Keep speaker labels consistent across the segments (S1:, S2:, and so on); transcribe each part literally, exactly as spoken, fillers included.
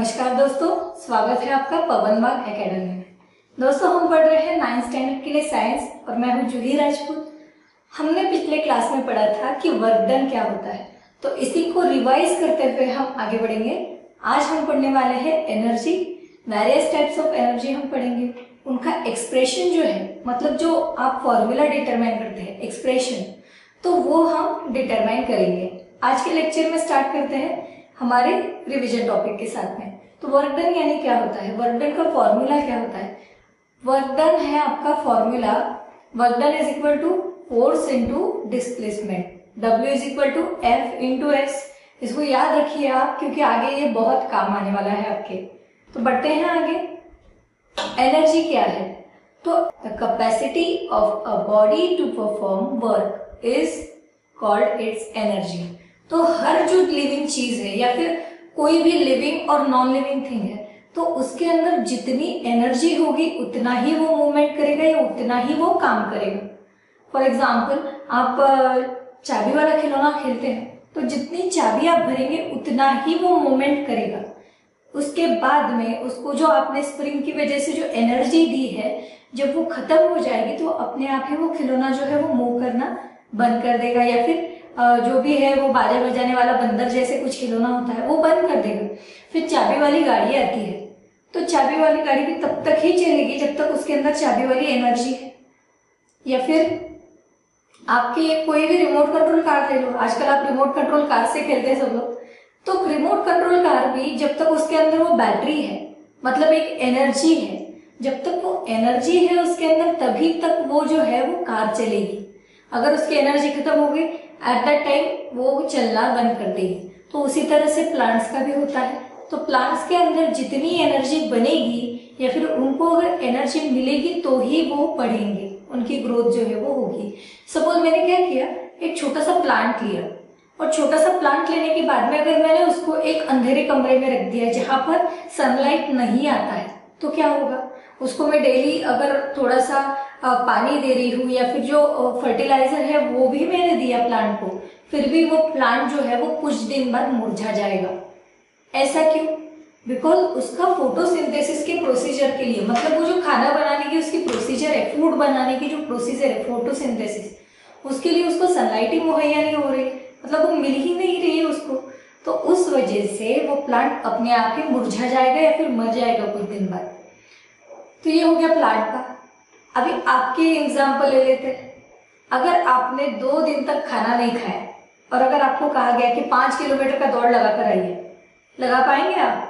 S1: नमस्कार दोस्तों, स्वागत है आपका पवन बाग एकेडमी में। दोस्तों हम पढ़ रहे हैं नाइन्थ स्टैंडर्ड के लिए साइंस और मैं हूं जूही राजपूत। हमने पिछले क्लास में पढ़ा था कि वर्क डन क्या होता है, तो इसी को रिवाइज करते हुए हम आगे बढ़ेंगे। आज हम पढ़ने वाले हैं energy, various types of energy हम पढ़ेंगे। उनका एक्सप्रेशन जो है, मतलब जो आप फॉर्मूला डिटरमाइन करते हैं एक्सप्रेशन, तो वो हम डिटरमाइन करेंगे। आज के लेक्चर में स्टार्ट करते हैं हमारे रिवीजन टॉपिक के साथ में। तो वर्क डन यानी क्या होता है, वर्क डन का फॉर्मूला क्या होता है। वर्क डन है आपका formula, work done is equal to force into displacement, W is equal to F into x. इसको याद रखिए आप, क्योंकि आगे ये बहुत काम आने वाला है आपके। तो बढ़ते हैं आगे। एनर्जी क्या है, तो the capacity of a body to perform work is called its energy. तो हर जो लिविंग चीज है या फिर कोई भी लिविंग और नॉन लिविंग थिंग है, तो उसके अंदर जितनी एनर्जी होगी उतना ही वो मूवमेंट करेगा या उतना ही वो काम करेगा। फॉर एग्जाम्पल, आप चाबी वाला खिलौना खेलते हैं, तो जितनी चाबी आप भरेंगे उतना ही वो मूवमेंट करेगा। उसके बाद में उसको जो आपने स्प्रिंग की वजह से जो एनर्जी दी है, जब वो खत्म हो जाएगी तो अपने आप ही वो खिलौना जो है वो मूव करना बंद कर देगा, या फिर जो भी है वो बाजे बजाने वाला बंदर जैसे कुछ खिलौना होता है वो बंद कर देगा। फिर चाबी वाली गाड़ी आती है, तो चाबी वाली गाड़ी भी तब तक ही चलेगी जब तक उसके अंदर चाबी वाली एनर्जी है। या फिर आपके कोई भी रिमोट कंट्रोल कार ले लो, आजकल आप रिमोट कंट्रोल कार से खेलते हैं सब लोग, तो रिमोट कंट्रोल कार भी जब तक उसके अंदर वो बैटरी है, मतलब एक एनर्जी है, जब तक वो एनर्जी है उसके अंदर तभी तक वो जो है वो कार चलेगी। अगर उसकी एनर्जी खत्म हो गई एट दैट टाइम वो चलना बंद कर देगी। तो उसी तरह से प्लांट्स का भी होता है। तो प्लांट्स के अंदर जितनी एनर्जी बनेगी या फिर उनको अगर एनर्जी मिलेगी तो ही वो बढ़ेंगे, उनकी ग्रोथ जो है वो होगी। सपोज मैंने क्या किया, एक छोटा सा प्लांट लिया, और छोटा सा प्लांट लेने के बाद में अगर मैंने उसको एक अंधेरे कमरे में रख दिया जहां पर सनलाइट नहीं आता है, तो क्या होगा, उसको मैं डेली अगर थोड़ा सा पानी दे रही हूँ या फिर जो फर्टिलाइजर है वो भी मैंने दिया प्लांट को, फिर भी वो प्लांट जो है वो कुछ दिन बाद मुरझा जाएगा। ऐसा क्यों? बिकॉज उसका फोटोसिंथेसिस के प्रोसीजर के लिए, मतलब वो जो खाना बनाने की उसकी प्रोसीजर है, फूड बनाने की जो प्रोसीजर है फोटोसिंथेसिस, उसके लिए उसको सनलाइट ही मुहैया नहीं हो रही, मतलब वो मिल ही नहीं रही है उसको। तो उस वजह से वो प्लांट अपने आप ही मुरझा जाएगा या फिर मर जाएगा कुछ दिन बाद। तो ये हो गया प्लांट का। अभी आपके एग्जाम्पल ले लेते हैं। अगर आपने दो दिन तक खाना नहीं खाया और अगर आपको कहा गया कि पांच किलोमीटर का दौड़ लगा कर आइए, लगा पाएंगे आप?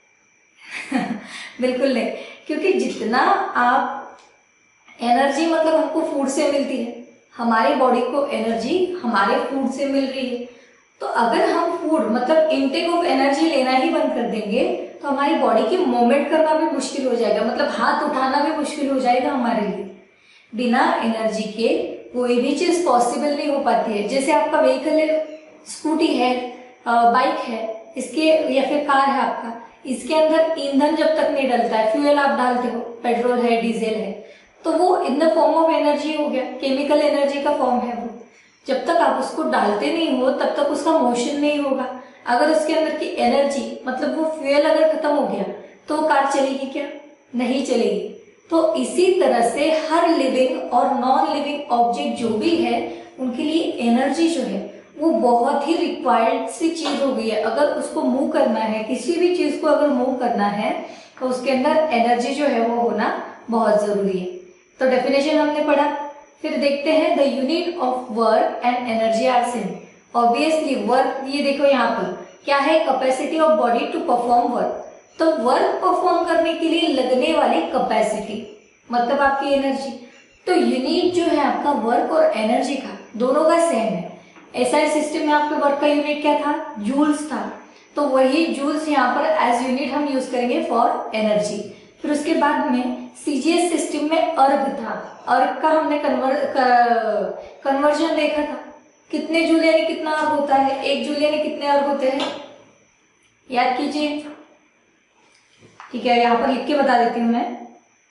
S1: बिल्कुल नहीं, क्योंकि जितना आप एनर्जी, मतलब हमको फूड से मिलती है, हमारी बॉडी को एनर्जी हमारे फूड से मिल रही है, तो अगर हम फूड मतलब इनटेक ऑफ एनर्जी लेना ही बंद कर देंगे तो हमारी बॉडी की मूवमेंट करना भी मुश्किल हो जाएगा, मतलब हाथ उठाना भी मुश्किल हो जाएगा हमारे लिए। बिना एनर्जी के कोई भी चीज पॉसिबल नहीं हो पाती है। जैसे आपका व्हीकल है, स्कूटी है, बाइक है, इसके या फिर कार है आपका, इसके अंदर ईंधन जब तक नहीं डलता है, फ्यूल आप डालते हो, पेट्रोल है, डीजल है, तो वो in the form of energy हो गया, केमिकल एनर्जी का फॉर्म है वो। जब तक आप उसको डालते नहीं हो तब तक उसका मोशन नहीं होगा। अगर उसके अंदर की एनर्जी, मतलब वो फ्यूल अगर खत्म हो गया तो कार चलेगी क्या? नहीं चलेगी। तो इसी तरह से हर लिविंग और नॉन लिविंग ऑब्जेक्ट जो भी है उनके लिए एनर्जी जो है वो बहुत ही रिक्वायर्ड सी चीज हो गई है। अगर उसको मूव करना है, किसी भी चीज को अगर मूव करना है, तो उसके अंदर एनर्जी जो है वो होना बहुत जरूरी है। तो डेफिनेशन हमने पढ़ा। फिर देखते हैं the unit of work and energy are same. Obviously work, ये देखो यहाँ पर क्या है, capacity of body to perform work. तो वर्क परफॉर्म करने के लिए लगने वाली कैपेसिटी मतलब आपकी एनर्जी। तो यूनिट जो है आपका वर्क और एनर्जी का, दोनों का सेम है। एसआई सिस्टम में आपके वर्क का यूनिट क्या था? जूल्स था। तो वही जूल्स यहाँ पर एज यूनिट हम यूज करेंगे फॉर एनर्जी। फिर उसके बाद में सीजीएस सिस्टम में अर्ग था। अर्ग का हमने कन्वर कन्वर्जन देखा था। कितने जूल यानी कितना अर्ग होता है? एक जूल यानी कितने अर्ग होते हैं? याद कीजिए। ठीक है, यहाँ पर लिख के बता देती हूँ मैं।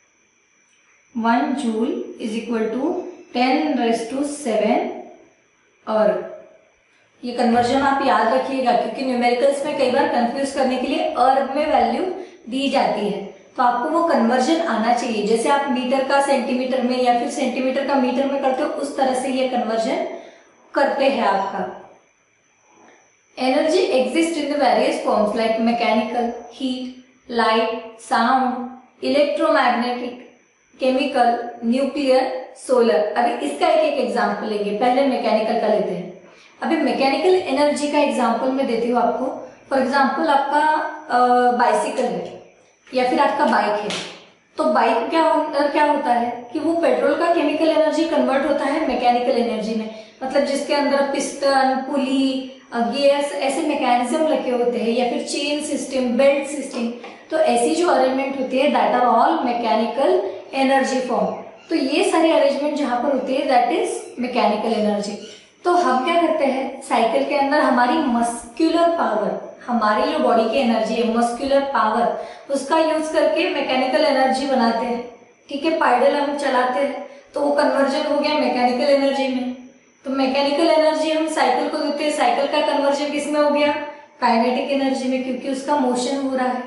S1: One joule is equal to ten raise to seven erg. ये कन्वर्जन आप याद रखिएगा, क्योंकि न्यूमेरिकल्स में कई बार कंफ्यूज करने के लिए अर्ब में वैल्यू दी जाती है, तो आपको वो कन्वर्जन आना चाहिए। जैसे आप मीटर का सेंटीमीटर में या फिर सेंटीमीटर का मीटर में करते हो, उस तरह से ये कन्वर्जन करते हैं आपका। Energy exist in the various forms like mechanical, heat, light, sound, electromagnetic, chemical, nuclear, solar. अभी इसका एक एक एग्जाम्पल लेंगे, पहले मैकेनिकल का लेते हैं। अभी मैकेनिकल एनर्जी का एग्जाम्पल मैं देती हूँ आपको। फॉर एग्जाम्पल आपका बाइसिकल है या फिर आपका बाइक है, तो बाइक क्या हो, क्या होता है कि वो पेट्रोल का केमिकल एनर्जी कन्वर्ट होता है मैकेनिकल एनर्जी में, मतलब जिसके अंदर पिस्टन, पुली, गियर्स ऐसे मैकेनिज्म लगे होते हैं, या फिर चेन सिस्टम, बेल्ट सिस्टम, तो ऐसी जो अरेंजमेंट होती है that are all mechanical energy form. तो ये सारे अरेंजमेंट जहां पर होती है दैट इज मैकेनिकल एनर्जी। तो हम क्या करते हैं, साइकिल के अंदर हमारी मस्कुलर पावर, हमारी जो बॉडी की एनर्जी है मस्कुलर पावर, उसका यूज करके मैकेनिकल एनर्जी बनाते हैं। ठीक है, पाइडल हम चलाते हैं तो वो कन्वर्जन हो गया मैकेनिकल एनर्जी में। तो मैकेनिकल एनर्जी हम साइकिल को देते हैं, साइकिल का कन्वर्जन किस में हो गया, काइनेटिक एनर्जी में, क्योंकि उसका मोशन हो रहा है।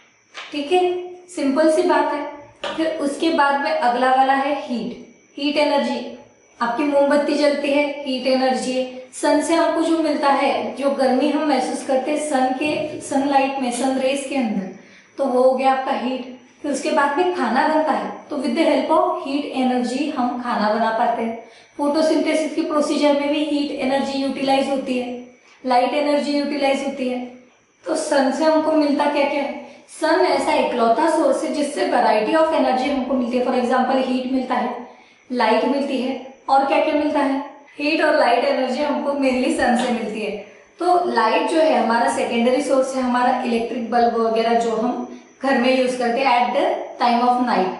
S1: ठीक है, सिंपल सी बात है। फिर उसके बाद में अगला वाला है हीट। हीट एनर्जी, आपकी मोमबत्ती जलती है, हीट एनर्जी है। सन से हमको जो मिलता है, जो गर्मी हम महसूस करते हैं सन के सनलाइट में, सन रेस के अंदर, तो वो हो गया आपका हीट। फिर उसके बाद में खाना बनता है, तो with the help of heat energy हम खाना बना पाते हैं। फोटोसिंथेसिस की प्रोसीजर में भी हीट एनर्जी यूटिलाइज होती है, लाइट एनर्जी यूटिलाइज होती है। तो सन से हमको मिलता क्या क्या है, सन ऐसा इकलौता सोर्स है जिससे वैरायटी ऑफ एनर्जी हमको मिलती है। फॉर एग्जाम्पल हीट मिलता है, लाइट मिलती है, और क्या क्या मिलता है, हीट और लाइट एनर्जी हमको मेनली सन से मिलती है। तो लाइट जो है हमारा सेकेंडरी सोर्स है, हमारा इलेक्ट्रिक बल्ब वगैरह जो हम घर में यूज करते हैं at the time of night,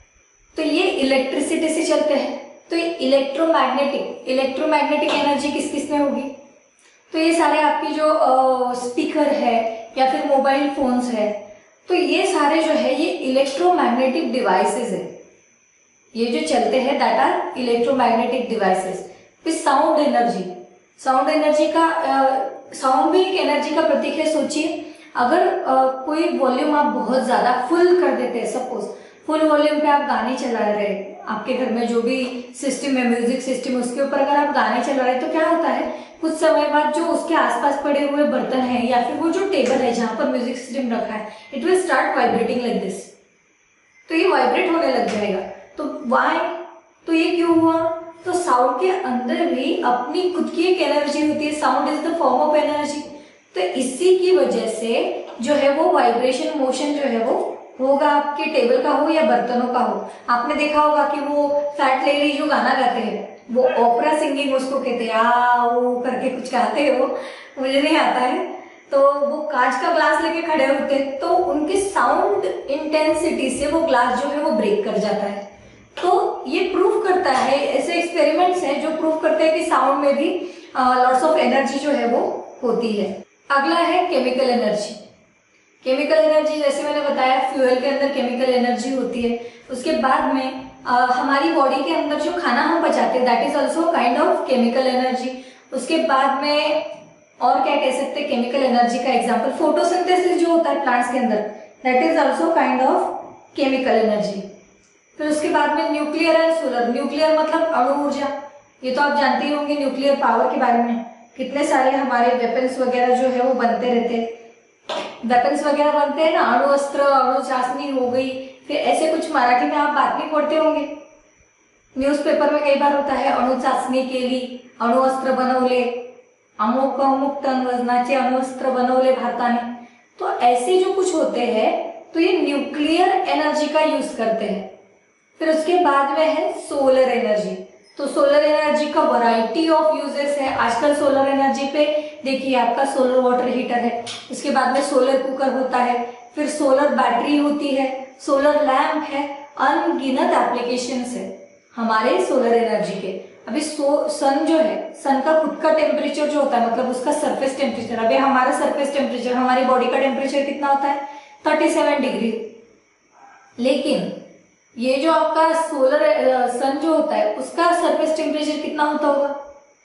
S1: तो ये इलेक्ट्रिसिटी से चलते हैं। तो ये इलेक्ट्रोमैग्नेटिक, इलेक्ट्रोमैग्नेटिक एनर्जी किस किस में होगी, तो ये सारे आपकी जो स्पीकर है या फिर मोबाइल फोन्स है, तो ये सारे जो है ये इलेक्ट्रोमैग्नेटिक डिवाइसेस है, ये जो चलते हैं दैट आर इलेक्ट्रोमैग्नेटिक डिवाइसेस। फिर साउंड एनर्जी, साउंड एनर्जी का साउंड भी एक एनर्जी का प्रतीक है। सोचिए अगर uh, कोई वॉल्यूम आप बहुत ज्यादा फुल कर देते हैं, सपोज फुल वॉल्यूम पे आप गाने चला रहे हैं, आपके घर में जो भी सिस्टम है, म्यूजिक सिस्टम, उसके ऊपर अगर आप गाने चला रहे हैं, तो क्या होता है कुछ समय बाद जो उसके आसपास पड़े हुए बर्तन हैं या फिर वो जो टेबल है जहां पर म्यूजिक सिस्टम रखा है, it will start vibrating like this, तो ये वाइब्रेट होने लग जाएगा। तो वाई, तो ये क्यों हुआ, तो साउंड के अंदर भी अपनी खुद की एक एनर्जी होती है, sound is the form of energy. तो इसी की वजह से जो है वो वाइब्रेशन मोशन जो है वो होगा, आपके टेबल का हो या बर्तनों का हो। आपने देखा होगा कि वो फैट लेडी जो गाना गाते हैं, वो ओपेरा सिंगिंग उसको कहते हैं, आ वो करके कुछ गाते हैं, वो मुझे नहीं आता है, तो वो कांच का ग्लास लेके खड़े होते हैं, तो उनके साउंड इंटेंसिटी से वो ग्लास जो है वो ब्रेक कर जाता है। तो ये प्रूफ करता है, ऐसे एक्सपेरिमेंट्स हैं जो प्रूफ करते हैं कि साउंड में भी लॉट्स ऑफ एनर्जी जो है वो होती है। अगला है केमिकल एनर्जी। केमिकल एनर्जी जैसे मैंने बताया फ्यूल के अंदर केमिकल एनर्जी होती है। उसके बाद में आ, हमारी बॉडी के अंदर जो खाना हम पचाते हैं that is also kind of chemical energy. उसके बाद में और क्या कह सकते हैं केमिकल एनर्जी का एग्जाम्पल, फोटोसिंथेसिस जो होता है प्लांट्स के अंदर that is also kind of chemical energy. फिर उसके बाद में न्यूक्लियर एंड सोलर। न्यूक्लियर मतलब अणु ऊर्जा, ये तो आप जानते ही होंगे न्यूक्लियर पावर के बारे में, कितने सारे हमारे वेपन्स वगैरह जो है वो बनते रहते हैं, वेपन्स वगैरह बनते हैं ना, अणु अस्त्र, अणु चाशनी हो गई, फिर ऐसे कुछ मराठी में आप बातमी पढ़ते होंगे, न्यूज़पेपर में कई बार होता है अणु चाचणी केली, अणु अस्त्र बनवले, अमुक अमुक टन वजनाचे अणुअस्त्र बनवले भारताने। तो ऐसे जो कुछ होते हैं तो ये न्यूक्लियर एनर्जी का यूज करते हैं। फिर उसके बाद में है सोलर एनर्जी। तो सोलर एनर्जी का वैरायटी ऑफ यूजेस है। आजकल सोलर एनर्जी पे देखिए आपका सोलर वाटर हीटर है, उसके बाद में सोलर कुकर होता है, फिर सोलर बैटरी होती है, सोलर लैंप है, अनगिनत एप्लीकेशंस है हमारे सोलर एनर्जी के। अभी सो सन जो है, सन का खुद का टेम्परेचर जो होता है, मतलब उसका सरफेस टेम्परेचर, अभी हमारा सरफेस टेम्परेचर, हमारी बॉडी का टेम्परेचर कितना होता है सैंतीस डिग्री, लेकिन ये जो आपका सोलर सन जो होता है उसका सरफेस टेम्परेचर कितना होता होगा,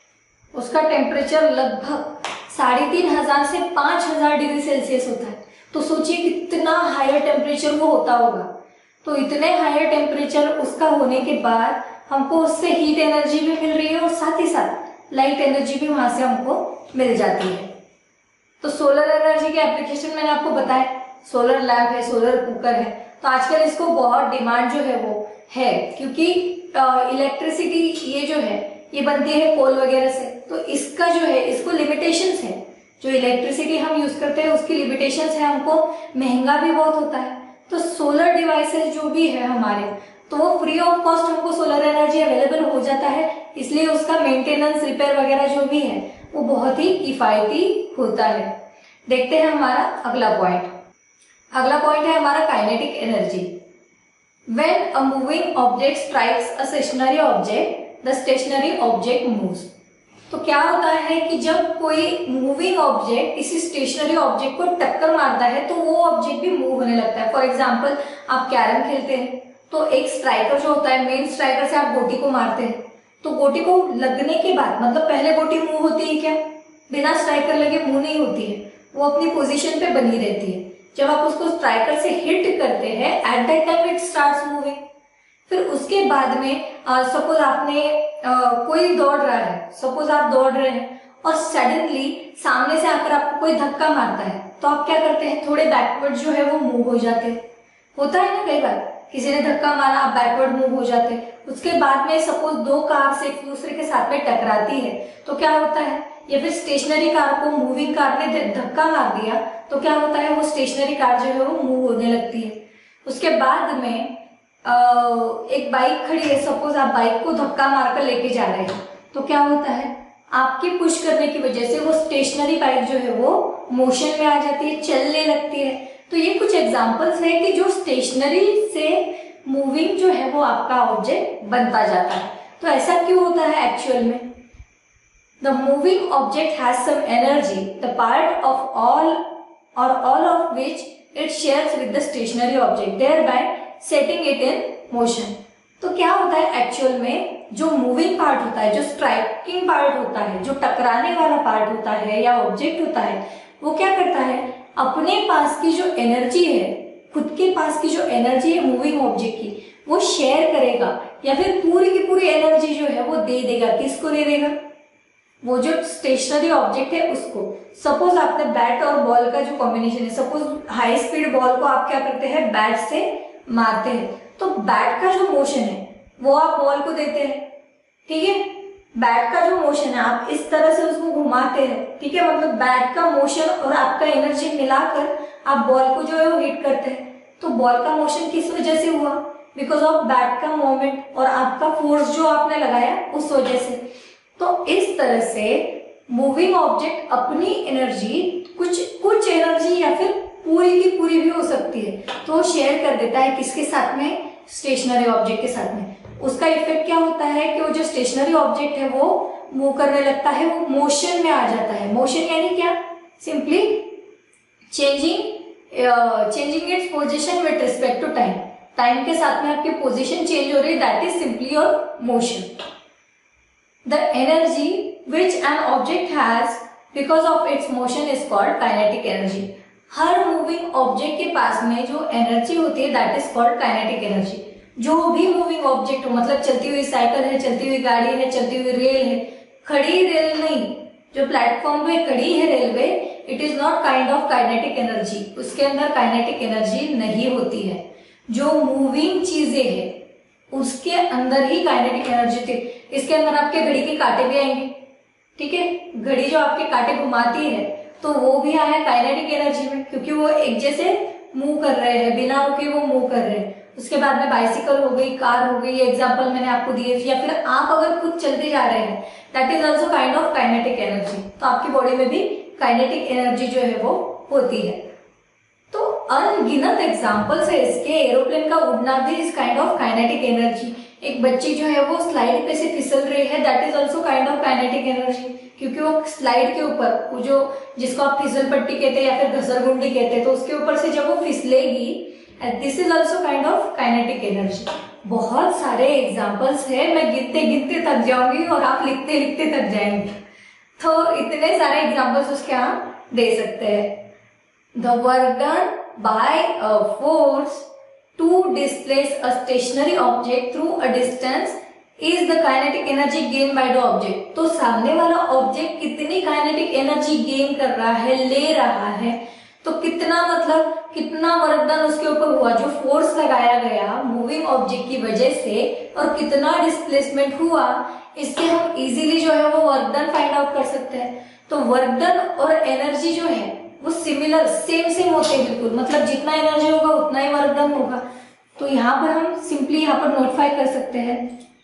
S1: उसका टेम्परेचर लगभग साढ़े तीन हजार से पांच हजार डिग्री सेल्सियस होता है। तो सोचिए कितना हायर टेम्परेचर वो होता होगा। तो इतने हायर टेम्परेचर उसका होने के बाद हमको उससे हीट एनर्जी भी मिल रही है और साथ ही साथ लाइट एनर्जी भी वहां से हमको मिल जाती है। तो सोलर एनर्जी के एप्लीकेशन मैंने आपको बताया, सोलर लैम्प है, सोलर कुकर है। तो आजकल इसको बहुत डिमांड जो है वो है, क्योंकि इलेक्ट्रिसिटी ये जो है ये बनती है कोल वगैरह से। तो इसका जो है इसको लिमिटेशंस है, जो इलेक्ट्रिसिटी हम यूज करते हैं उसकी लिमिटेशंस है, हमको महंगा भी बहुत होता है। तो सोलर डिवाइसेस जो भी है हमारे, तो वो फ्री ऑफ कॉस्ट हमको सोलर एनर्जी अवेलेबल हो जाता है, इसलिए उसका मेंटेनेंस रिपेयर वगैरह जो भी है वो बहुत ही किफायती होता है। देखते हैं हमारा अगला पॉइंट। अगला पॉइंट है हमारा kinetic energy. When a moving object strikes a stationary object the stationary object moves. तो क्या होता है कि जब कोई मूविंग ऑब्जेक्ट किसी स्टेशनरी ऑब्जेक्ट को टक्कर मारता है तो वो ऑब्जेक्ट भी मूव होने लगता है। फॉर एग्जाम्पल आप कैरम खेलते हैं तो एक स्ट्राइकर जो होता है, मेन स्ट्राइकर से आप गोटी को मारते हैं, तो गोटी को लगने के बाद मतलब पहले गोटी मूव होती है क्या? बिना स्ट्राइकर लगे मूव नहीं होती है, वो अपनी पोजीशन पे बनी रहती है। जब आप उसको स्ट्राइकर से हिट करते हैं at that time it starts moving. फिर उसके बाद में सपोज आपने आ, कोई दौड़ रहा है, सपोज आप दौड़ रहे हैं और सडनली सामने से आकर आपको कोई धक्का मारता है, तो आप क्या करते हैं? थोड़े बैकवर्ड जो है वो मूव हो जाते हैं। होता है ना कई बार, किसी ने धक्का मारा आप बैकवर्ड मूव हो जाते हैं। उसके बाद में सपोज दो कार से एक दूसरे के साथ में टकराती है तो क्या होता है? या फिर स्टेशनरी कार को मूविंग कार ने धक्का मार दिया तो क्या होता है? वो स्टेशनरी कार जो है वो मूव होने लगती है। उसके बाद में एक बाइक खड़ी है, सपोज आप बाइक को धक्का मारकर लेके जा रहे हैं तो क्या होता है? आपके पुश करने की वजह से वो स्टेशनरी बाइक जो है वो मोशन में आ जाती है, चलने लगती है। तो ये कुछ एग्जांपल्स है कि जो स्टेशनरी से मूविंग जो है वो आपका ऑब्जेक्ट बनता जाता है। तो ऐसा क्यों होता है एक्चुअल में? The moving object has some energy the part of all or all of which it shares with the stationary object thereby setting it in motion. तो क्या होता है एक्चुअल में? जो मूविंग पार्ट होता है, जो स्ट्राइकिंग पार्ट होता है, जो टकराने वाला पार्ट होता है या ऑब्जेक्ट होता है, वो क्या करता है? अपने पास की जो एनर्जी है, खुद के पास की जो एनर्जी है मूविंग ऑब्जेक्ट की, वो शेयर करेगा या फिर पूरी की पूरी एनर्जी जो है वो दे देगा। किसको दे देगा? वो जो स्टेशनरी ऑब्जेक्ट है उसको। सपोज आपने बैट और बॉल का जो कॉम्बिनेशन है, सपोज हाई स्पीड बॉल को आप क्या करते हैं? बैट से मारते हैं, तो बैट का जो मोशन है वो आप बॉल को देते हैं, ठीक है? बैट का जो मोशन है आप इस तरह से उसको घुमाते हैं, ठीक है? मतलब बैट का मोशन और आपका एनर्जी मिलाकर आप बॉल को जो है वो हिट करते हैं। तो बॉल का मोशन किस वजह से हुआ? बिकॉज ऑफ बैट का मूवमेंट और आपका फोर्स जो आपने लगाया उस वजह से। तो इस तरह से मूविंग ऑब्जेक्ट अपनी एनर्जी, कुछ कुछ एनर्जी या फिर पूरी की पूरी भी हो सकती है, तो शेयर कर देता है किसके साथ में? स्टेशनरी ऑब्जेक्ट के साथ में। उसका इफेक्ट क्या होता है कि वो जो स्टेशनरी ऑब्जेक्ट है वो मूव करने लगता है, वो मोशन में आ जाता है। मोशन यानी क्या? Simply changing changing its position with respect to time. Time के साथ में आपकी पोजीशन चेंज हो रही है, that is simply your motion. The energy which an object has because of its motion is called kinetic energy. हर moving object के पास में जो एनर्जी होती है that is called kinetic energy. जो भी मूविंग ऑब्जेक्ट हो, मतलब चलती हुई साइकिल है, चलती हुई गाड़ी है, चलती हुई रेल है, खड़ी रेल नहीं, जो प्लेटफॉर्म पे खड़ी है railway, it is not kind of kinetic energy. उसके अंदर काइनेटिक एनर्जी नहीं होती है। जो मूविंग चीजें है उसके अंदर ही काइनेटिक एनर्जी थी। इसके अंदर आपके घड़ी के कांटे भी आएंगे, ठीक है? घड़ी जो आपके कांटे घुमाती है तो वो भी आया काइनेटिक एनर्जी में, क्योंकि वो एक जैसे मूव कर रहे हैं, बिना रुके वो मूव कर रहे हैं। उसके बाद में बाइसिकल हो गई, कार हो गई, ये एग्जांपल मैंने आपको दिए। या फिर आप अगर खुद चलते जा रहे हैं, that is also kind of kinetic energy. तो आपकी बॉडी में भी काइनेटिक एनर्जी जो है वो होती है। तो अनगिनत एग्जाम्पल्स है इसके। एरोप्लेन का उड़ना भी इस काइंड ऑफ काइनेटिक एनर्जी। एक बच्ची जो है वो स्लाइड पे से फिसल रही है, that is also kind of kinetic energy, क्योंकि वो स्लाइड के ऊपर, वो जो जिसको आप फिसल पट्टी कहते हैं या फिर घसरगुंडी कहते हैं, तो उसके ऊपर से जब वो फिसलेगी, this is also kind of kinetic energy. बहुत सारे एग्जाम्पल्स है, मैं गिनते गिनते थक जाऊंगी और आप लिखते लिखते थक जाएंगे। इतने सारे एग्जांपल्स उसके हम दे सकते हैं। The work done by a force to displace a stationary object through a distance is the kinetic energy gain by the object. तो सामने वाला ऑब्जेक्ट कितनी काइनेटिक एनर्जी गेन कर रहा है, ले रहा है, तो कितना मतलब कितना वर्क डन उसके ऊपर हुआ, जो फोर्स लगाया गया मूविंग ऑब्जेक्ट की वजह से, और कितना डिस्प्लेसमेंट हुआ, इससे हम इजीली जो है वो वर्क डन फाइंड आउट कर सकते हैं। तो वर्क डन और एनर्जी जो है वो सिमिलर सेम सेम होते हैं बिल्कुल, मतलब जितना एनर्जी होगा उतना ही वर्क डन होगा। तो यहाँ पर हम सिंपली यहाँ पर नोटिफाई कर सकते हैं,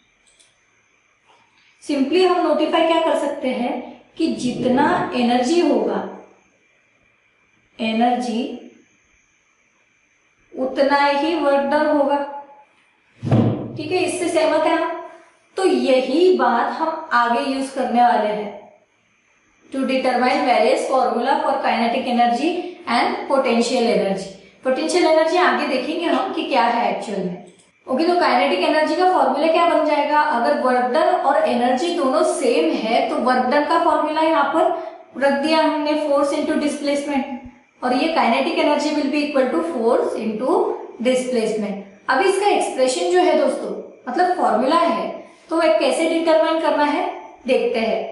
S1: सिंपली हम नोटिफाई क्या कर सकते हैं कि जितना एनर्जी होगा, एनर्जी उतना ही वर्क डन होगा। ठीक है, इससे सहमत है हम? तो यही बात हम आगे यूज करने वाले हैं to determine various formula for kinetic energy and potential energy. Potential energy आगे देखेंगे हम कि क्या है एक्चुअल में। ओके, तो काइनेटिक एनर्जी का फॉर्मूला क्या बन जाएगा? अगर वर्क डन और एनर्जी दोनों सेम है तो वर्क डन का फॉर्मूला यहाँ पर रख दिया हमने, फोर्स इंटू डिस्प्लेसमेंट, और ये kinetic energy will be equal to force into displacement. अब इसका एक्सप्रेशन जो है दोस्तों, मतलब फॉर्मूला है, तो एक कैसे डिटरमाइन करना है देखते हैं।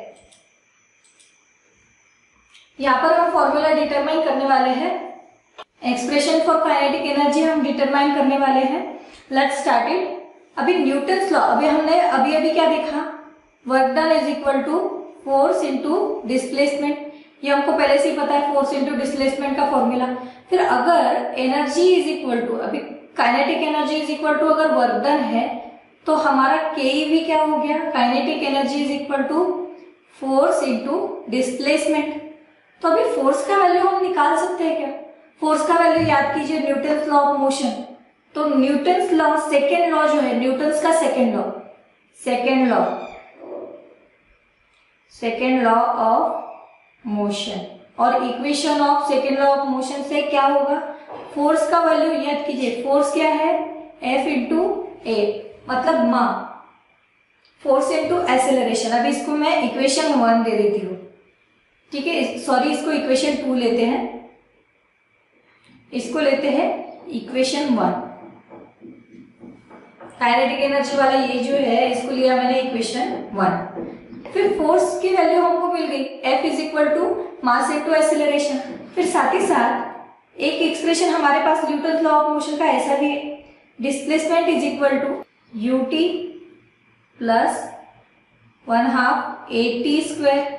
S1: यहाँ पर हम फॉर्मूला डिटरमाइन करने वाले हैं, एक्सप्रेशन फॉर काइनेटिक एनर्जी हम डिटरमाइन करने वाले हैं। Let's start it. अभी न्यूटन्स लॉ, अभी हमने अभी अभी क्या देखा, work done is equal to force into displacement, ये हमको पहले से ही पता है, फोर्स इंटू डिस्प्लेसमेंट का फॉर्मूला। फिर अगर एनर्जी इज इक्वल टू, अभी kinetic energy is equal to अगर वर्क डन है तो हमारा के भी क्या हो गया, kinetic energy is equal to force into displacement. तो अभी फोर्स का वैल्यू हम निकाल सकते हैं क्या? फोर्स का वैल्यू याद कीजिए, न्यूटन्स लॉ ऑफ मोशन। तो न्यूटन्स लॉ, सेकेंड लॉ जो है, न्यूटन्स का second law, second law second law of motion, और equation of second law of motion से क्या होगा, फोर्स का वैल्यू याद कीजिए, फोर्स क्या है, एफ इंटू ए, मतलब मा, फोर्स इंटू एक्सेलरेशन। अभी इसको मैं इक्वेशन वन दे देती हूँ, ठीक है, सॉरी इसको इक्वेशन टू लेते हैं, इसको लेते हैं इक्वेशन वन। काइनेटिक एनर्जी वाला ये जो है, इसको लिया मैंने इक्वेशन वन। फिर फोर्स की वैल्यू हमको मिल गई, F is equal to mass into acceleration. फिर साथ ही साथ एक एक्सप्रेशन हमारे पास न्यूटन लॉ ऑफ मोशन का ऐसा भी है, displacement is equal to u t plus one half a t square.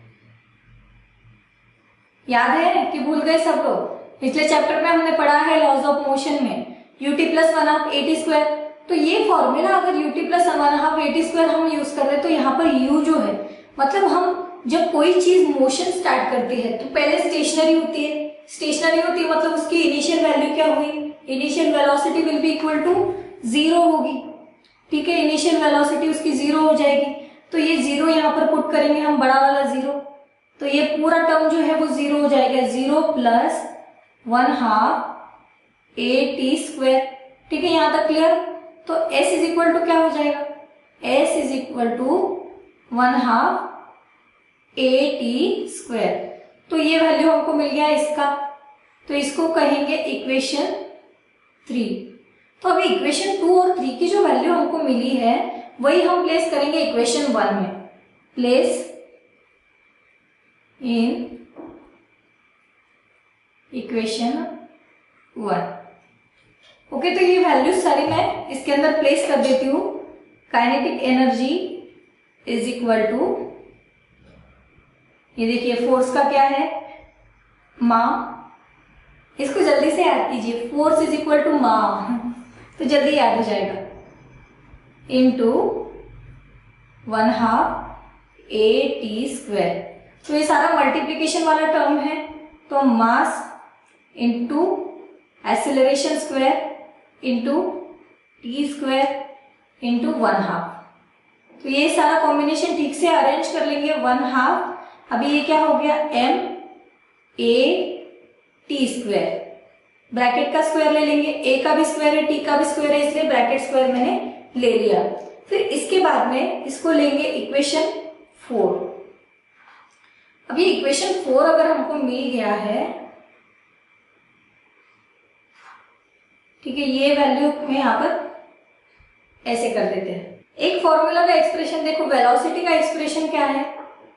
S1: याद है कि भूल गए सब लोग? पिछले चैप्टर में हमने पढ़ा है लॉज ऑफ मोशन में u t plus one half a t square. तो ये फॉर्मूला अगर u t plus one half a t square हम यूज कर रहे हैं, तो यहाँ पर u जो है, मतलब हम जब कोई चीज मोशन स्टार्ट करती है तो पहले स्टेशनरी होती है, स्टेशनरी होती है मतलब उसकी इनिशियल वैल्यू क्या हुई, initial velocity will be equal to zero होगी। ठीक है, इनिशियल वेलोसिटी उसकी जीरो हो जाएगी, तो ये जीरो यहाँ पर पुट करेंगे हम, बड़ा वाला जीरो, तो ये पूरा टर्म जो है वो जीरो हो जाएगा, zero plus one half a t square. ठीक है, यहाँ तक क्लियर? तो s इज इक्वल टू क्या हो जाएगा, s is equal to one half a t square. तो ये वैल्यू हमको मिल गया इसका, तो इसको कहेंगे इक्वेशन थ्री। तो अभी इक्वेशन टू और थ्री की जो वैल्यू हमको मिली है वही हम प्लेस करेंगे इक्वेशन वन में, place in equation one. Okay, तो ये वैल्यूज सारी मैं इसके अंदर प्लेस कर देती हूँ। Kinetic energy is equal to, ये देखिए फोर्स का क्या है, मा, इसको जल्दी से याद कीजिए, फोर्स इज इक्वल टू मा, तो जल्दी याद हो जाएगा, into one half a t square. तो ये सारा मल्टीप्लीकेशन वाला टर्म है, तो mass into acceleration square into t square into one half. तो ये सारा कॉम्बिनेशन ठीक से अरेंज कर लेंगे, वन हाफ, अभी ये क्या हो गया, m a t square, bracket का स्क्वायर ले लेंगे, ए का भी स्क्वायर है, टी का भी स्क्वायर है, इसलिए ब्रैकेट स्क्वायर मैंने ले लिया। फिर इसके बाद में इसको लेंगे इक्वेशन फोर। अभी इक्वेशन फोर अगर हमको मिल गया है, ठीक है, ये वैल्यू में यहाँ पर ऐसे कर देते हैं। एक फॉर्मूला का एक्सप्रेशन देखो, वेलोसिटी का एक्सप्रेशन क्या है,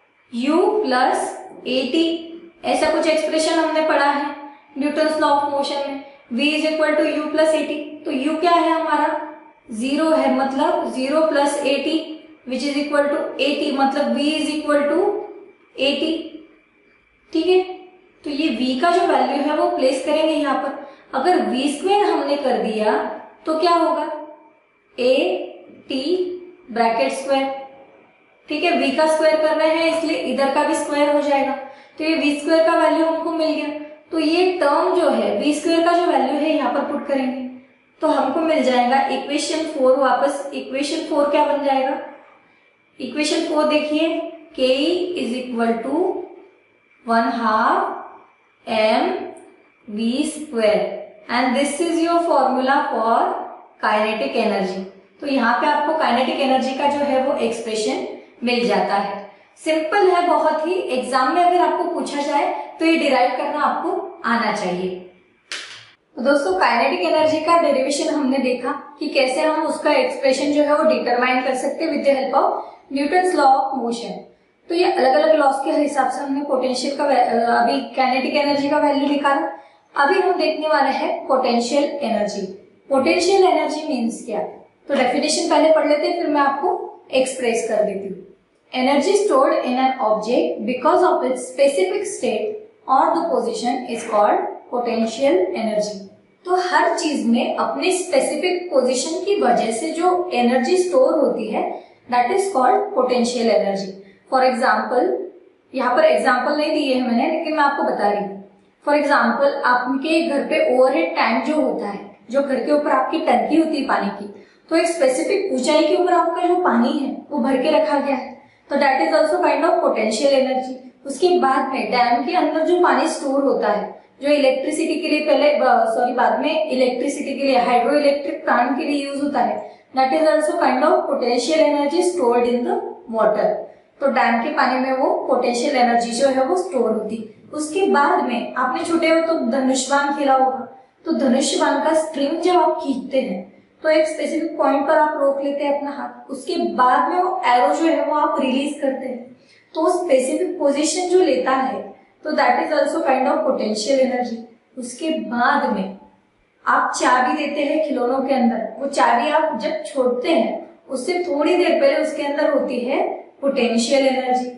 S1: u प्लस ए टी, ऐसा कुछ एक्सप्रेशन हमने पढ़ा है न्यूटन्स लॉ ऑफ मोशन में, v is equal to u plus a t. तो u क्या है हमारा, जीरो है, मतलब zero plus a t which is equal to a t, मतलब v is equal to a t, ठीक है। तो ये v का जो वैल्यू है वो प्लेस करेंगे यहाँ पर। अगर v स्क्वायर हमने कर दिया तो क्या होगा, a t ब्रैकेट स्क्वायर, ठीक है, v का स्क्वायर कर रहे हैं इसलिए इधर का भी स्क्वायर हो जाएगा, तो ये v स्क्वायर का वैल्यू हमको मिल गया। तो ये टर्म जो है v स्क्वायर का जो वैल्यू है यहाँ पर पुट करेंगे तो हमको मिल जाएगा इक्वेशन फोर। वापस इक्वेशन फोर क्या बन जाएगा, इक्वेशन फोर देखिए, K is equal to one half m v square and this is your formula for kinetic energy. तो यहाँ पे आपको काइनेटिक एनर्जी का जो है वो एक्सप्रेशन मिल जाता है। सिंपल है बहुत ही, एग्जाम में अगर आपको पूछा जाए तो ये डिराइव करना आपको आना चाहिए। तो दोस्तों काइनेटिक एनर्जी का डेरिवेशन हमने देखा कि कैसे हम उसका एक्सप्रेशन जो है वो डिटरमाइन कर सकते हैं with the help of Newton's law of motion. तो ये अलग अलग लॉस के हिसाब से हमने पोटेंशियल का, अभी काइनेटिक एनर्जी का वैल्यू निकाला। अभी हम देखने वाले हैं potential energy. Potential energy means क्या, तो डेफिनेशन पहले पढ़ लेते हैं फिर मैं आपको एक्सप्रेस कर देती हूँ। Energy stored in an object because of its specific state or the position is called potential energy. तो हर चीज में अपने स्पेसिफिक पोजिशन की वजह से जो एनर्जी स्टोर होती है that is called potential energy. For example, यहाँ पर एग्जाम्पल नहीं दिए है मैंने, लेकिन मैं आपको बता रही हूँ। फॉर एग्जाम्पल, आपके घर पे ओवरहेड टैंक जो होता है, जो घर के ऊपर आपकी टंकी होती है पानी की, तो एक स्पेसिफिक ऊंचाई के ऊपर आपका जो पानी है वो भर के रखा गया है, तो that is also kind of potential energy. उसके बाद में डैम के अंदर जो पानी स्टोर होता है, जो इलेक्ट्रिसिटी के लिए पहले सॉरी बाद में इलेक्ट्रिसिटी के लिए हाइड्रो इलेक्ट्रिक प्लांट के लिए यूज होता है, that is also kind of potential energy stored in the water. तो डैम के पानी में वो पोटेंशियल एनर्जी जो है वो स्टोर होती। उसके बाद में आपने छोटे हो तो धनुष्यबाण खेला होगा, तो धनुष्यबाण का स्ट्रिंग जब आप खींचते हैं तो एक स्पेसिफिक पॉइंट पर आप रोक लेते हैं अपना हाथ, उसके बाद में वो एरो जो है वो आप रिलीज करते हैं, तो स्पेसिफिक पोजीशन जो लेता है तो that is also kind of potential energy. उसके बाद में आप चाबी देते हैं खिलौनों के अंदर, वो चाबी आप जब छोड़ते हैं उससे थोड़ी देर पहले उसके अंदर होती है पोटेंशियल एनर्जी।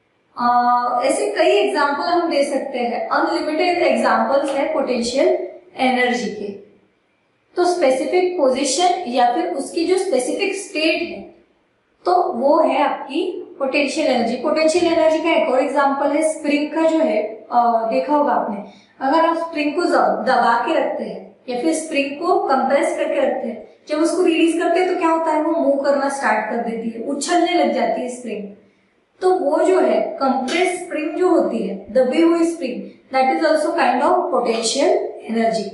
S1: ऐसे कई एग्जाम्पल हम दे सकते हैं, अनलिमिटेड एग्जाम्पल्स है पोटेंशियल एनर्जी के। तो स्पेसिफिक पोजीशन या फिर उसकी जो स्पेसिफिक स्टेट है तो वो है आपकी पोटेंशियल एनर्जी। पोटेंशियल एनर्जी का एक और एग्जांपल है स्प्रिंग का, जो है आ, देखा होगा आपने, अगर आप स्प्रिंग को दबा के रखते हैं या फिर स्प्रिंग को कंप्रेस करके रखते हैं, जब उसको रिलीज करते हैं तो क्या होता है, वो मूव करना स्टार्ट कर देती है, उछलने लग जाती है स्प्रिंग। तो वो जो है कंप्रेस स्प्रिंग जो होती है, दबी हुई spring, that is also kind of potential energy.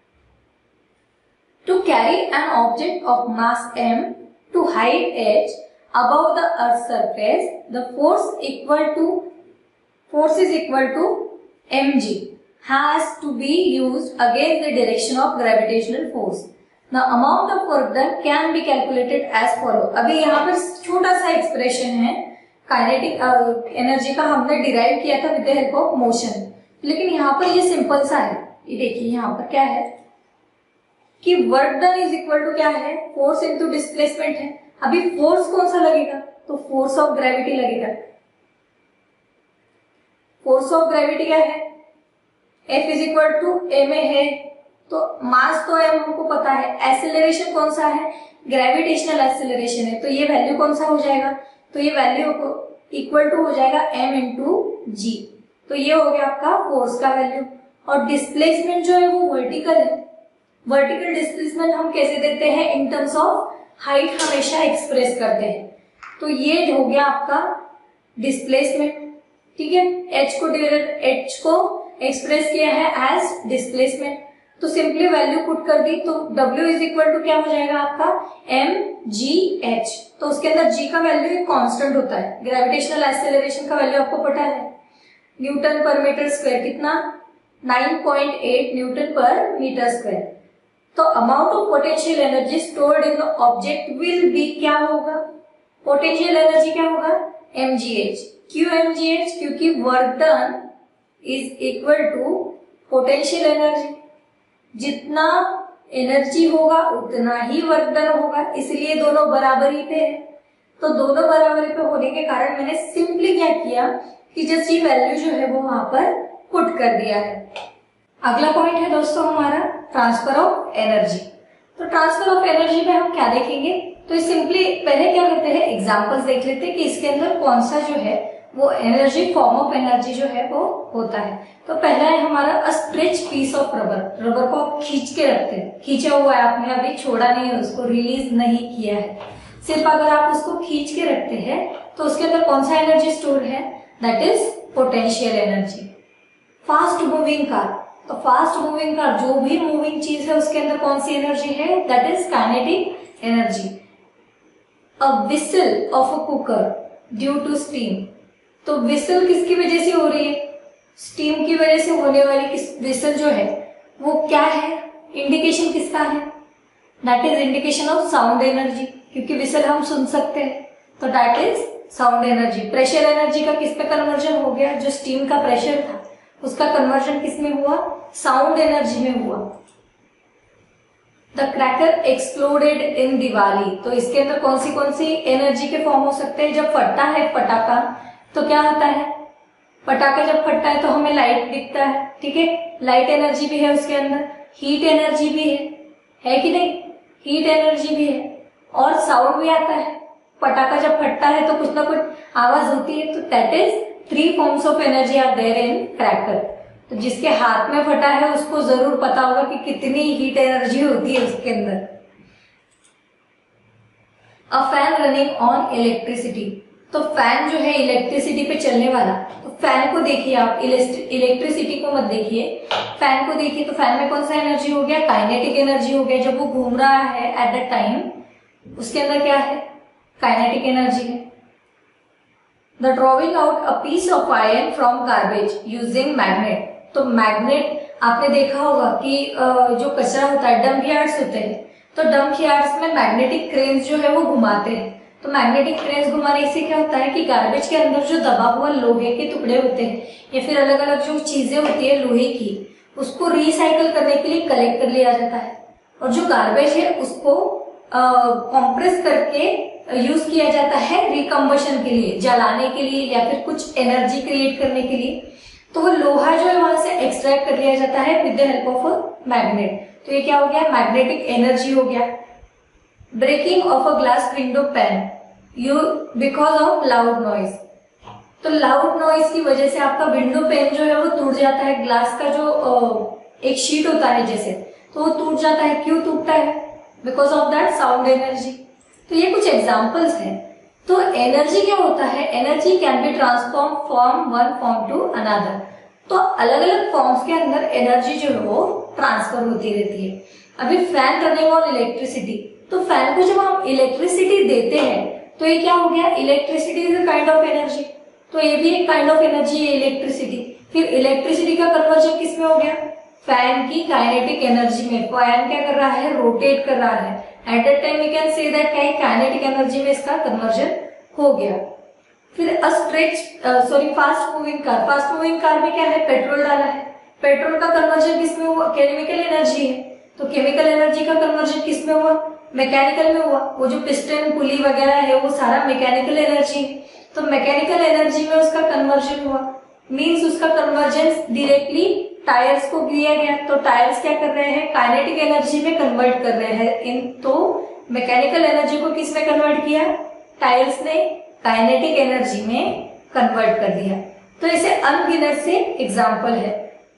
S1: To carry an object of mass m to height h above the earth's surface, the force equal to force is equal to mg has to be used against the direction of gravitational force. The amount of work done can be calculated as follow. अभी यहाँ पर छोटा सा expression है kinetic energy का, हमने derive किया था with the help of motion, लेकिन यहाँ पर ये सिंपल सा है। ये देखिए यहाँ पर क्या है कि work done is equal to क्या है, फोर्स इनटू डिस्प्लेसमेंट है। अभी फोर्स कौन सा लगेगा, तो फोर्स ऑफ ग्रेविटी लगेगा। फोर्स ऑफ ग्रेविटी क्या है, F is equal to M A है, तो मास तो एम हमको पता है, एक्सेलरेशन कौन सा है, ग्रेविटेशनल एक्सेलरेशन है, तो ये वैल्यू कौन सा हो जाएगा, तो ये वैल्यू इक्वल टू हो जाएगा m इंटू जी। तो ये हो गया आपका फोर्स का वैल्यू। और डिस्प्लेसमेंट जो है वो वर्टिकल है, वर्टिकल डिस्प्लेसमेंट हम कैसे देते हैं, इन टर्म्स ऑफ हाइट हमेशा एक्सप्रेस करते हैं। तो ये हो गया आपका डिस्प्लेसमेंट, ठीक है। h को h को एक्सप्रेस किया है एज डिस्प्लेसमेंट, तो सिंपली वैल्यू पुट कर दी, तो W इज इक्वल टू क्या हो जाएगा आपका m g h। तो उसके अंदर g का वैल्यू एक कांस्टेंट होता है, ग्रेविटेशनल एक्सेलरेशन का वैल्यू आपको पता है, न्यूटन पर मीटर स्क्वायर, कितना, nine point eight newton per metre square. तो amount of potential energy stored in the object will be, क्या होगा, पोटेंशियल एनर्जी क्या होगा, एमजीएच। क्यों एमजीएच, क्योंकि work done is equal to potential energy, जितना energy होगा उतना ही वर्क डन होगा, इसलिए दोनों बराबरी पे है। तो दोनों बराबरी पे होने के कारण मैंने सिंपली क्या किया कि जस्ट ये वैल्यू जो है वो वहां पर पुट कर दिया है। अगला पॉइंट है दोस्तों हमारा ट्रांसफर ऑफ एनर्जी। तो ट्रांसफर ऑफ एनर्जी में हम क्या देखेंगे, तो सिंपली पहले क्या करते हैं, एग्जांपल्स देख लेते हैं कि इसके अंदर कौन सा जो है वो एनर्जी, फॉर्म ऑफ एनर्जी जो है वो होता है। तो पहला है हमारा a stretch piece of rubber. Rubber को आप खींच के रखते हैं, खींचा हुआ है आपने, अभी छोड़ा नहीं है, उसको रिलीज नहीं किया है, सिर्फ अगर आप उसको खींच के रखते हैं तो उसके अंदर कौन सा एनर्जी स्टोर है, that is potential energy. Fast moving car, तो फास्ट मूविंग कार, जो भी मूविंग चीज है उसके अंदर कौन सी एनर्जी है, that is kinetic energy. A whistle of a cooker due to steam, तो विसल किसकी वजह से हो रही है, स्टीम की वजह से होने वाली किस विसल जो है वो क्या है, इंडिकेशन किसका है, that is indication of sound energy, क्योंकि विसल हम सुन सकते हैं, तो that is sound energy. Pressure energy का किस पे कन्वर्जन हो गया, जो स्टीम का प्रेशर था उसका कन्वर्जन किस में हुआ, साउंड एनर्जी में हुआ। The cracker exploded in Diwali, तो इसके अंदर कौन सी कौन सी एनर्जी के फॉर्म हो सकते हैं, जब फटता है पटाखा तो क्या होता है, पटाखा जब फटता है तो हमें लाइट दिखता है, ठीक है, लाइट एनर्जी भी है उसके अंदर, हीट एनर्जी भी है, है कि नहीं, हीट एनर्जी भी है, और साउंड भी आता है, पटाखा जब फटता है तो कुछ ना कुछ आवाज होती है, तो that is three forms of energy are there in cracker. तो जिसके हाथ में फटा है उसको जरूर पता होगा कि कितनी हीट एनर्जी होती है उसके अंदर। A fan running on electricity, तो फैन जो है इलेक्ट्रिसिटी पे चलने वाला, तो फैन को देखिए आप, इलेक्ट्रिसिटी को मत देखिए, फैन को देखिए, तो फैन में कौन सा एनर्जी हो गया, काइनेटिक एनर्जी हो गया। जब वो घूम रहा है एट द टाइम उसके अंदर क्या है, काइनेटिक एनर्जी है। The drawing out a piece of iron from garbage using magnet, तो मैग्नेट आपने देखा होगा कि जो कचरा होता है, डंप यार्ड्स होते हैं, तो डंप यार्ड्स में मैग्नेटिक क्रेन्स जो है वो घुमाते हैं। तो मैग्नेटिक क्रेन्स घुमाने से क्या होता है कि गार्बेज के अंदर जो दबा हुआ लोहे के टुकड़े होते हैं या फिर अलग अलग जो चीजें होती है लोहे की, उसको रिसाइकल करने के लिए कलेक्ट कर लिया जाता है, और जो गार्बेज है उसको कॉम्प्रेस करके यूज किया जाता है रिकम्बशन के लिए, जलाने के लिए या फिर कुछ एनर्जी क्रिएट करने के लिए। तो वो लोहा जो है वहां से एक्सट्रैक्ट कर लिया जाता है with the help of a magnet. तो ये क्या हो गया, मैग्नेटिक एनर्जी हो गया। Breaking of a glass window pane you because of loud noise, तो लाउड नॉइज की वजह से आपका विंडो पैन जो है वो टूट जाता है, ग्लास का जो एक शीट होता है जैसे, तो वो टूट जाता है। क्यों टूटता है, because of that sound energy. तो ये कुछ एग्जाम्पल्स हैं। तो एनर्जी क्या होता है, energy can be transform from one form to another, तो अलग अलग फॉर्म्स के अंदर एनर्जी जो है वो ट्रांसफर होती रहती है। अभी फैन रनिंग ऑन इलेक्ट्रिसिटी, तो फैन को जब हम इलेक्ट्रिसिटी देते हैं तो ये क्या हो गया, electricity is a kind of energy, तो ये भी एक काइंड ऑफ एनर्जी है इलेक्ट्रिसिटी। फिर इलेक्ट्रिसिटी का कन्वर्जन किसमें हो गया, फैन की काइनेटिक एनर्जी में। फैन क्या कर रहा है, रोटेट कर रहा है, at that time we can say that क्या काइनेटिक एनर्जी में इसका कन्वर्जन हो गया। फिर a stretch sorry fast moving car, fast moving car में क्या है, पेट्रोल डाला है, पेट्रोल का कन्वर्जन किसमें हुआ, केमिकल एनर्जी है, तो केमिकल एनर्जी का कन्वर्जन किसमें हुआ, मैकेनिकल में हुआ। वो जो पिस्टन पुली वगैरह है वो सारा मैकेनिकल एनर्जी है, तो मैकेनिकल एनर्जी में उसका कन्वर्जन हुआ, मींस उसका कन्वर्जन डायरेक्टली टायर्स को दिया गया। तो टायर्स क्या कर रहे हैं, काइनेटिक एनर्जी में कन्वर्ट कर रहे हैं इन, तो मैकेनिकल एनर्जी को किसमें कन्वर्ट किया, टायर्स ने काइनेटिक एनर्जी में कन्वर्ट कर दिया। तो इसे अनगिनत से एग्जाम्पल है।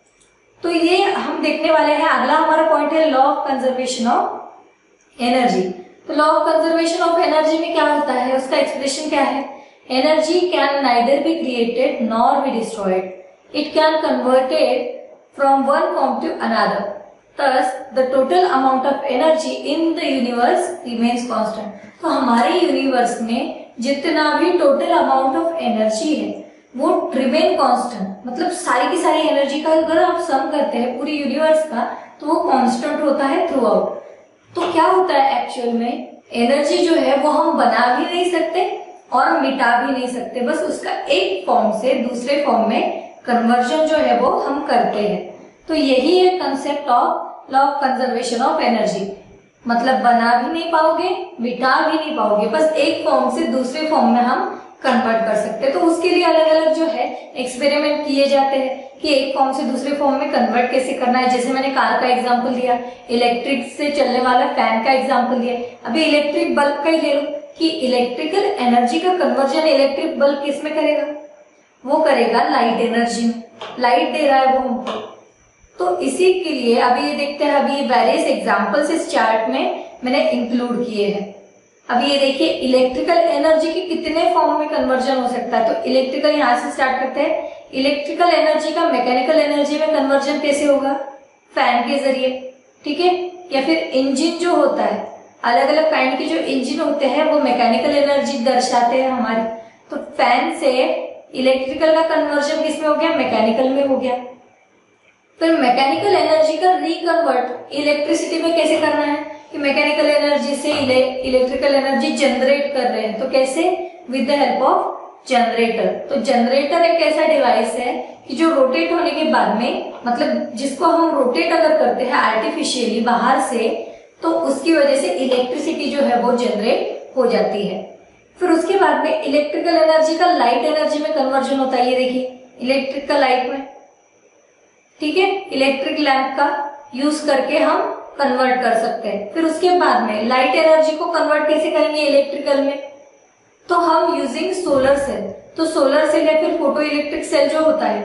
S1: तो ये हम देखने वाले हैं। अगला हमारा पॉइंट है law of conservation of energy. तो law of conservation of energy में क्या होता है, उसका एक्सप्रेशन क्या है, energy can neither be created nor be destroyed, it can converted from one form to another, thus the total amount of energy in the universe remains constant। तो हमारे universe में जितना भी टोटल अमाउंट ऑफ एनर्जी है वो remain constant, मतलब सारी की सारी एनर्जी का अगर आप सम करते हैं पूरी यूनिवर्स का तो वो कांस्टेंट होता है थ्रू आउट। तो क्या होता है एक्चुअल में, एनर्जी जो है वो हम बना भी नहीं सकते और मिटा भी नहीं सकते, बस उसका एक फॉर्म से दूसरे फॉर्म में कन्वर्जन जो है वो हम करते हैं। तो यही है concept of law of conservation of energy, मतलब बना भी नहीं पाओगे मिटा भी नहीं पाओगे, बस एक फॉर्म से दूसरे फॉर्म में हम कन्वर्ट कर सकते हैं। तो उसके लिए अलग अलग जो है एक्सपेरिमेंट किए जाते हैं कि एक फॉर्म से दूसरे फॉर्म में कन्वर्ट कैसे करना है। जैसे मैंने कार का एग्जांपल दिया, इलेक्ट्रिक से चलने वाला फैन का एग्जांपल दिया, अभी इलेक्ट्रिक बल्ब का ही ले लो कि इलेक्ट्रिकल एनर्जी का कन्वर्जन इलेक्ट्रिक बल्ब किस में करेगा, वो करेगा लाइट एनर्जी में, लाइट दे रहा है वो हमको। तो इसी के लिए अभी ये देखते हैं, अभी वेरियस एग्जांपल्स इस चार्ट में मैंने इंक्लूड किए हैं। अभी ये देखिए इलेक्ट्रिकल एनर्जी के कितने फॉर्म में कन्वर्जन हो सकता है। तो इलेक्ट्रिकल यहां से स्टार्ट करते हैं, इलेक्ट्रिकल एनर्जी का मैकेनिकल एनर्जी में कन्वर्जन कैसे होगा, फैन के जरिए, ठीक है। या फिर इंजन जो होता है, अलग अलग काइंड के जो इंजन होते हैं वो मैकेनिकल एनर्जी दर्शाते हैं हमारी। तो फैन से इलेक्ट्रिकल का कन्वर्जन किसमें हो गया, मैकेनिकल में हो गया। फिर मैकेनिकल एनर्जी का रिकन्वर्ट इलेक्ट्रिसिटी में कैसे करना है कि मैकेनिकल एनर्जी से इलेक्ट्रिकल एनर्जी जनरेट कर रहे हैं, तो कैसे, with the help of generator. तो जनरेटर एक ऐसा डिवाइस है कि जो रोटेट होने के बाद में, मतलब जिसको हम रोटेट अगर करते हैं आर्टिफिशियली बाहर से, तो उसकी वजह से इलेक्ट्रिसिटी जो है वो जनरेट हो जाती है। फिर उसके बाद में इलेक्ट्रिकल एनर्जी का लाइट एनर्जी में कन्वर्जन होता है। ये देखिए इलेक्ट्रिकल लाइट में, ठीक है, इलेक्ट्रिक लैंप का यूज करके हम कन्वर्ट कर सकते हैं। फिर उसके बाद में लाइट एनर्जी को कन्वर्ट कैसे करेंगे इलेक्ट्रिकल में, तो हम यूजिंग सोलर सेल। तो सोलर सेल या फिर फोटो इलेक्ट्रिक सेल जो होता है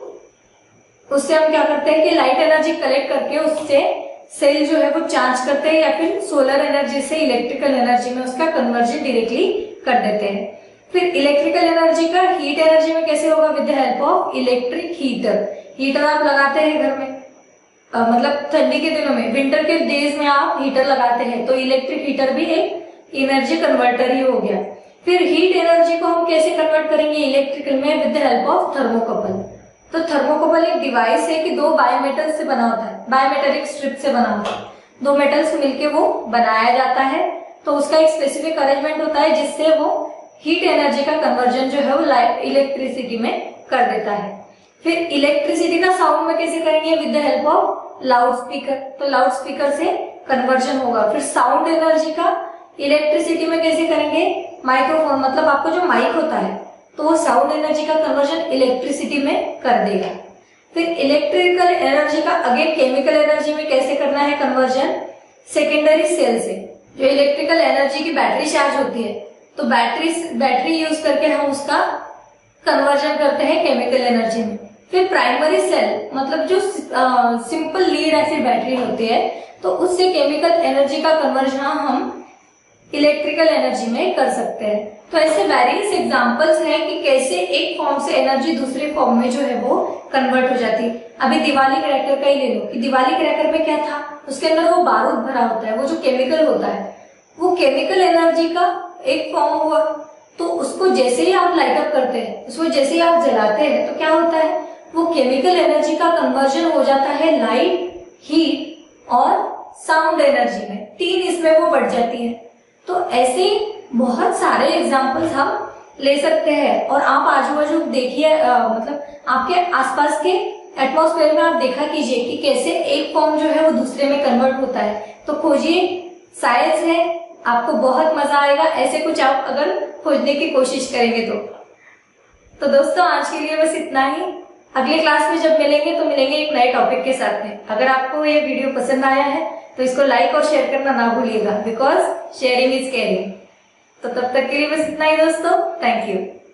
S1: उससे हम क्या करते हैं कि लाइट एनर्जी कलेक्ट करके उससे सेल जो है वो चार्ज करते हैं, या फिर सोलर एनर्जी से इलेक्ट्रिकल एनर्जी में उसका कन्वर्जन डायरेक्टली कर देते हैं। फिर इलेक्ट्रिकल एनर्जी का हीट एनर्जी में कैसे होगा, with the help of electric heater. Heater आप लगाते हैं घर में, आ, मतलब ठंडी के दिनों में, विंटर के डेज में आप हीटर लगाते हैं, तो इलेक्ट्रिक हीटर भी एक एनर्जी कन्वर्टर ही हो गया। फिर हीट एनर्जी को हम कैसे कन्वर्ट करेंगे इलेक्ट्रिकल में, with the help of thermocouple. तो थर्मोकपल एक डिवाइस है कि दो बायोमेटल से बना होता है, बायोमेटेलिक स्ट्रिप से बना होता है, दो मेटल्स मिलके वो बनाया जाता है। तो उसका एक स्पेसिफिक अरेंजमेंट होता है जिससे वो हीट एनर्जी का कन्वर्जन जो है वो लाइट इलेक्ट्रिसिटी में कर देता है। फिर इलेक्ट्रिसिटी का साउंड में कैसे करेंगे, with the help of loud speaker. तो लाउड स्पीकर से कन्वर्जन होगा। फिर साउंड एनर्जी का इलेक्ट्रिसिटी में कैसे करेंगे, माइक्रोफोन, मतलब आपको जो माइक होता है तो वो साउंड एनर्जी का कन्वर्जन इलेक्ट्रिसिटी में कर देगा। फिर इलेक्ट्रिकल एनर्जी का अगेन केमिकल एनर्जी में कैसे करना है कन्वर्जन, सेकेंडरी सेल से जो इलेक्ट्रिकल एनर्जी की बैटरी चार्ज होती है, तो बैटरी बैटरी यूज करके हम उसका कन्वर्जन करते हैं केमिकल एनर्जी में। फिर प्राइमरी सेल, मतलब जो सिंपल लीड एसिड बैटरी होती है, तो उससे केमिकल एनर्जी का कन्वर्जन हम इलेक्ट्रिकल एनर्जी में कर सकते हैं। तो ऐसे वेरियस एग्जांपल्स हैं कि कैसे एक फॉर्म से एनर्जी दूसरे फॉर्म में जो है वो कन्वर्ट हो जाती है। अभी दिवाली क्रैकर का ही ले लो कि दिवाली क्रैकर में क्या था, उसके अंदर वो बारूद भरा होता है, वो जो केमिकल होता है वो केमिकल एनर्जी का एक फॉर्म हुआ। तो उसको जैसे ही आप लाइट अप करते हैं, उसको जैसे ही आप जलाते हैं, तो क्या होता है, वो केमिकल एनर्जी का कन्वर्जन हो जाता है लाइट, हीट और साउंड एनर्जी में, तीन इसमें वो बढ़ जाती है। तो ऐसे बहुत सारे एग्जाम्पल्स हम ले सकते हैं। और आप आजू बाजू देखिए, मतलब आपके आसपास के एटमॉस्फेयर में आप देखा कीजिए कि कैसे एक फॉर्म जो है वो दूसरे में कन्वर्ट होता है। तो खोजिए, साइंस है, आपको बहुत मजा आएगा ऐसे कुछ आप अगर खोजने की कोशिश करेंगे तो। तो दोस्तों आज के लिए बस इतना ही। अगले क्लास में जब मिलेंगे तो मिलेंगे एक नए टॉपिक के साथ में। अगर आपको ये वीडियो पसंद आया है तो इसको लाइक और शेयर करना ना भूलिएगा, बिकॉज शेयरिंग इज केयरिंग। तो तब तक के लिए बस इतना ही दोस्तों, थैंक यू।